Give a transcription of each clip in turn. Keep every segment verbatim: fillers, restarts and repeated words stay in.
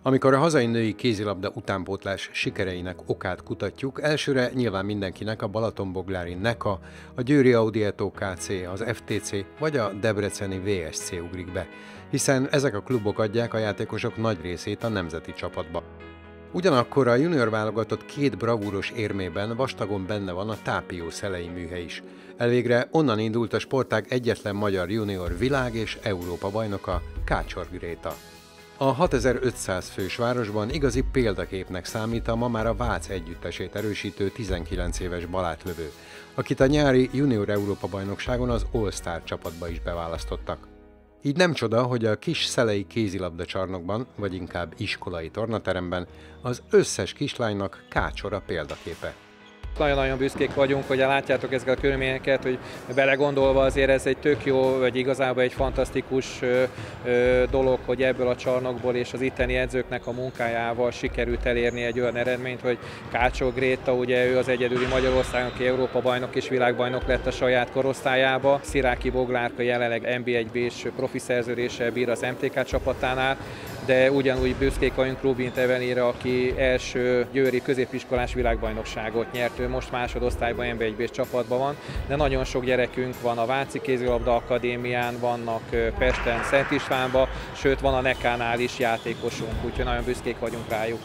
Amikor a hazai női kézilabda utánpótlás sikereinek okát kutatjuk, elsőre nyilván mindenkinek a balatonboglári NECA, a győri Audieto ká cé, az ef té cé vagy a debreceni vé es cé ugrik be, hiszen ezek a klubok adják a játékosok nagy részét a nemzeti csapatba. Ugyanakkor a junior válogatott két bravúros érmében vastagon benne van a Tápió Szelei műhely is. Elvégre onnan indult a sportág egyetlen magyar junior világ- és Európa bajnoka, Kácsor Gréta. A hatezer-ötszáz fős városban igazi példaképnek számít a ma már a Vác együttesét erősítő tizenkilenc éves balátlövő, akit a nyári junior Európa bajnokságon az All-Star csapatba is beválasztottak. Így nem csoda, hogy a kis szelei kézilabda csarnokban, vagy inkább iskolai tornateremben az összes kislánynak Kácsor a példaképe. Nagyon-nagyon büszkék vagyunk, hogy látjátok ezeket a körülményeket, hogy belegondolva azért ez egy tök jó, vagy igazából egy fantasztikus ö, ö, dolog, hogy ebből a csarnokból és az itteni edzőknek a munkájával sikerült elérni egy olyan eredményt, hogy Kácsor Gréta, ugye ő az egyedüli Magyarországon, aki Európa bajnok és világbajnok lett a saját korosztályába. Sziráki Boglárka jelenleg en bé egy bé-s profi szerződéssel bír az em té ká csapatánál, de ugyanúgy büszkék vagyunk Rubint Evelére, aki első győri középiskolás világbajnokságot nyert, ő most másodosztályban en bé egy bé-s csapatban van, de nagyon sok gyerekünk van a Váci Kézilabda Akadémián, vannak Pesten, Szent Istvánban, sőt van a nekánál is játékosunk, úgyhogy nagyon büszkék vagyunk rájuk.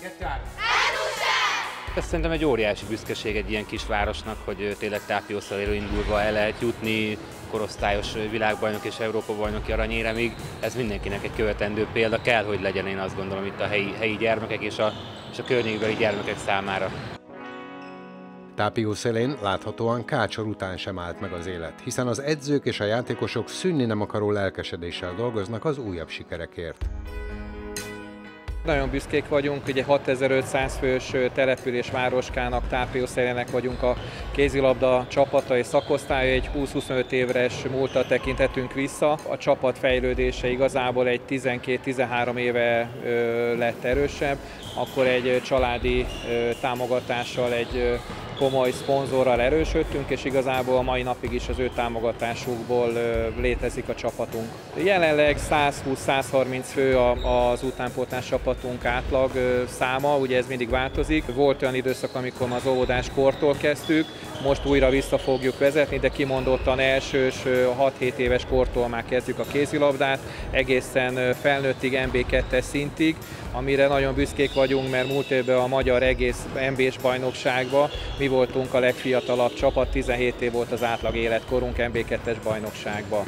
Ez szerintem egy óriási büszkeség egy ilyen kis városnak, hogy tényleg Tápió Szeléről indulva el lehet jutni korosztályos világbajnok és Európa bajnoki aranyéremig. Ez mindenkinek egy követendő példa kell, hogy legyen, én azt gondolom, itt a helyi, helyi gyermekek és a, és a környékbeli gyermekek számára. Tápió Szelén láthatóan Kácsor után sem állt meg az élet, hiszen az edzők és a játékosok szűnni nem akaró lelkesedéssel dolgoznak az újabb sikerekért. Nagyon büszkék vagyunk, ugye hatezer-ötszáz fős település városkának, Tápió Szelének vagyunk a kézilabda csapata és szakosztálya, egy húsz-huszonöt éves múltra tekinthetünk vissza. A csapat fejlődése igazából egy tizenkét-tizenhárom éve lett erősebb, akkor egy családi támogatással, egy komoly szponzorral erősödtünk, és igazából a mai napig is az ő támogatásukból létezik a csapatunk. Jelenleg százhúsz-százharminc fő az utánpótlás csapatunk átlag száma, ugye ez mindig változik. Volt olyan időszak, amikor az óvodás kortól kezdtük, most újra vissza fogjuk vezetni, de kimondottan elsős hat-hét éves kortól már kezdjük a kézilabdát, egészen felnőttig en bé kettes szintig, amire nagyon büszkék vagyunk, mert múlt évben a magyar egész en bé-s bajnokságban mi voltunk a legfiatalabb csapat, tizenhét év volt az átlag életkorunk en bé kettes bajnokságban.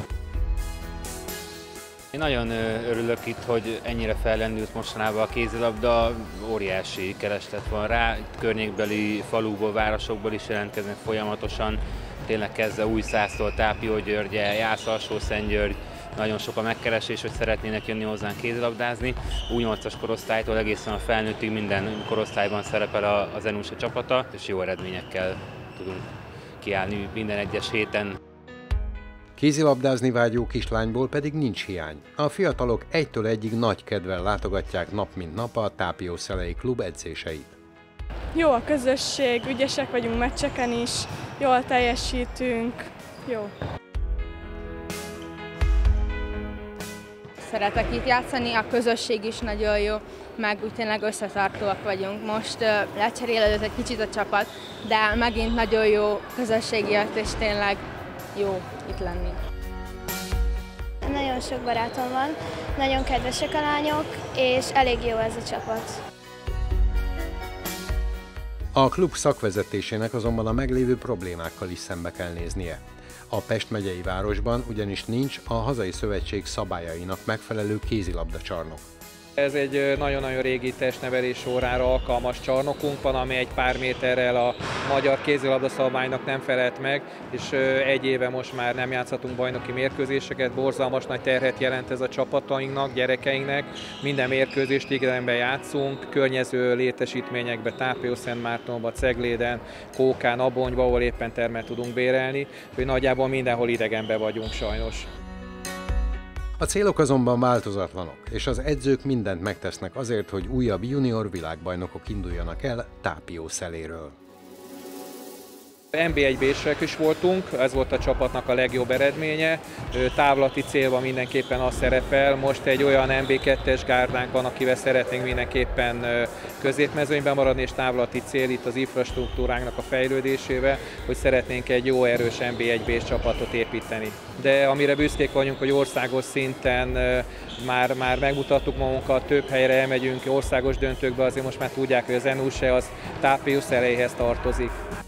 Én nagyon örülök itt, hogy ennyire fellendült mostanában a kézilabda, óriási kereslet van rá, itt környékbeli falukból, városokból is jelentkeznek folyamatosan, tényleg kezdve Újszásztól, Tápiógyörgye, Jász-Alsó-Szentgyörgy, nagyon sok a megkeresés, hogy szeretnének jönni hozzánk kézilabdázni. U nyolcas korosztálytól egészen a felnőttig minden korosztályban szerepel az en u es á csapata, és jó eredményekkel tudunk kiállni minden egyes héten. Kézilabdázni vágyó kislányból pedig nincs hiány. A fiatalok egytől egyig nagy kedvel látogatják nap mint nap a Tápió Szelei klub edzéseit. Jó a közösség, ügyesek vagyunk meccseken is, jól teljesítünk, jó. Szeretek itt játszani, a közösség is nagyon jó, meg úgy tényleg összetartóak vagyunk. Most uh, lecserélődött egy kicsit a csapat, de megint nagyon jó közösség jött, és tényleg jó itt lenni. Nagyon sok barátom van, nagyon kedvesek a lányok, és elég jó ez a csapat. A klub szakvezetésének azonban a meglévő problémákkal is szembe kell néznie. A Pest megyei városban ugyanis nincs a hazai szövetség szabályainak megfelelő kézilabdacsarnok. Ez egy nagyon-nagyon régi testnevelés órára alkalmas csarnokunk van, ami egy pár méterrel a magyar kézilabda szabálynak nem felelt meg, és egy éve most már nem játszhatunk bajnoki mérkőzéseket, borzalmas nagy terhet jelent ez a csapatainknak, gyerekeinknek. Minden mérkőzést idegenben játszunk, környező létesítményekbe, Tápió-Szentmártonba, Cegléden, Kókán, Abonyba, ahol éppen termet tudunk bérelni, hogy nagyjából mindenhol idegenben vagyunk sajnos. A célok azonban változatlanok, és az edzők mindent megtesznek azért, hogy újabb junior világbajnokok induljanak el Tápió Szeléről. en bé egy bések is voltunk, ez volt a csapatnak a legjobb eredménye. Távlati célban mindenképpen az szerepel. Most egy olyan en bé kettes gárdánk van, akivel szeretnénk mindenképpen középmezőnyben maradni, és távlati cél itt az infrastruktúránknak a fejlődésével, hogy szeretnénk egy jó erős en bé egy bés csapatot építeni. De amire büszkék vagyunk, hogy országos szinten már, már megmutattuk magunkat, több helyre elmegyünk országos döntőkbe, azért most már tudják, hogy az en u es e az tápéusz erejéhez tartozik.